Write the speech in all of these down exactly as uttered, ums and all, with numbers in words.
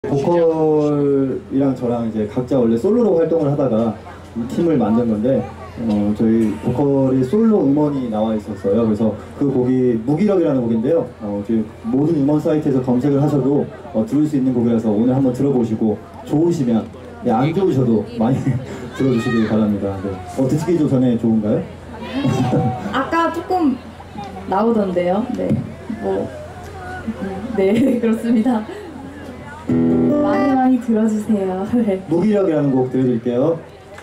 보컬이랑 저랑 이제 각자 원래 솔로로 활동을 하다가 이 팀을 만든 건데 어, 저희 보컬이 솔로 음원이 나와 있었어요. 그래서 그 곡이 무기력이라는 곡인데요. 어, 저희 모든 음원 사이트에서 검색을 하셔도 어, 들을 수 있는 곡이라서 오늘 한번 들어보시고 좋으시면, 네, 안 좋으셔도 많이 들어주시길 바랍니다. 네. 어, 듣기 좀 전에 좋은가요? 아까 조금 나오던데요. 네, 뭐, 네, 그렇습니다. 많이 많이 들어주세요. 네. 무기력이라는 곡 들려드릴게요.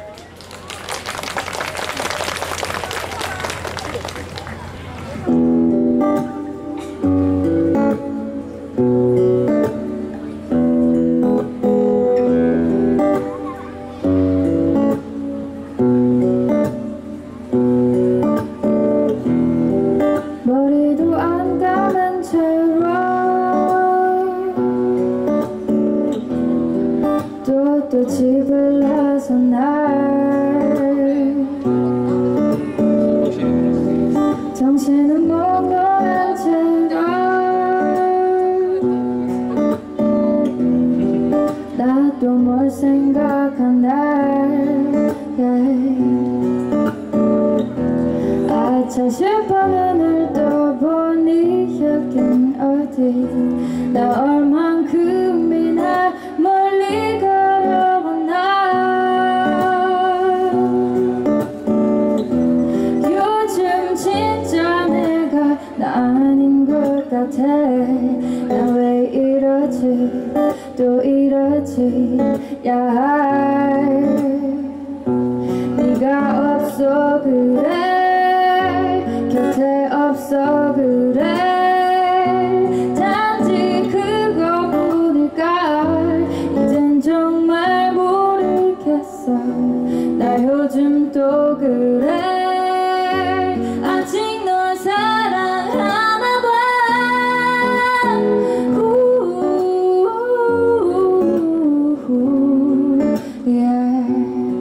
머리도 안 감은 채로 또 또 집을 나서날 정신은 몽롱한 채로 나도 뭘 생각한 날 아차 싶어 눈을 떠보니 여긴 어디 나 얼만큼이나 멀리 걸어왔나 요즘 진짜 내가 나 아닌 것 같아 나 왜 이러지 또 이러지 야 네가 없어 그래 곁에 없어 그래 단지 그거뿐일까 이젠 정말 모르겠어 나 요즘 또 그래 아직 널 사랑하나 봐 우우우우우 yeah.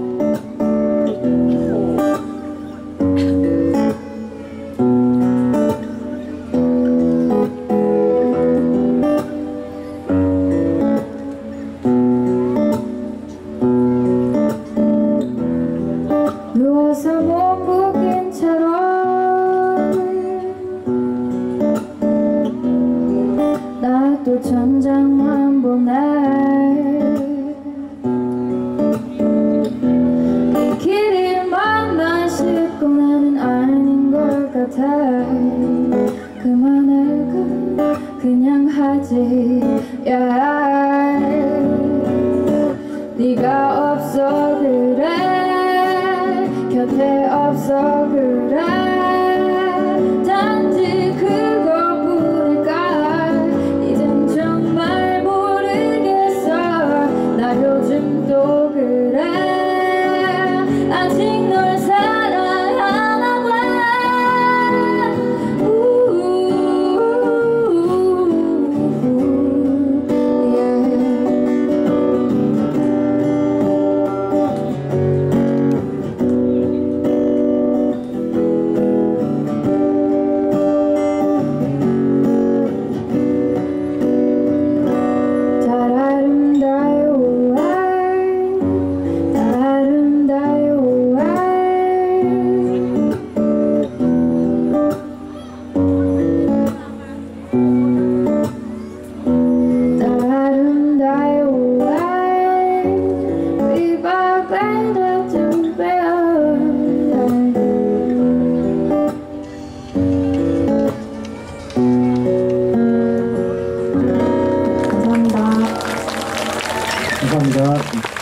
누워서 몸 구긴 채로 나도 천장만 보네 이 길이 맞나 싶고 나는 아닌 것 같아 그만할까 그냥 하지 야 네가 없어 그래 곁에 없어 그래 단지 그거뿐일까 이젠 정말 모르겠어 나 요즘 또 그래 아직 널 사랑하나 봐 우우우우우 yeah. 감사합니다.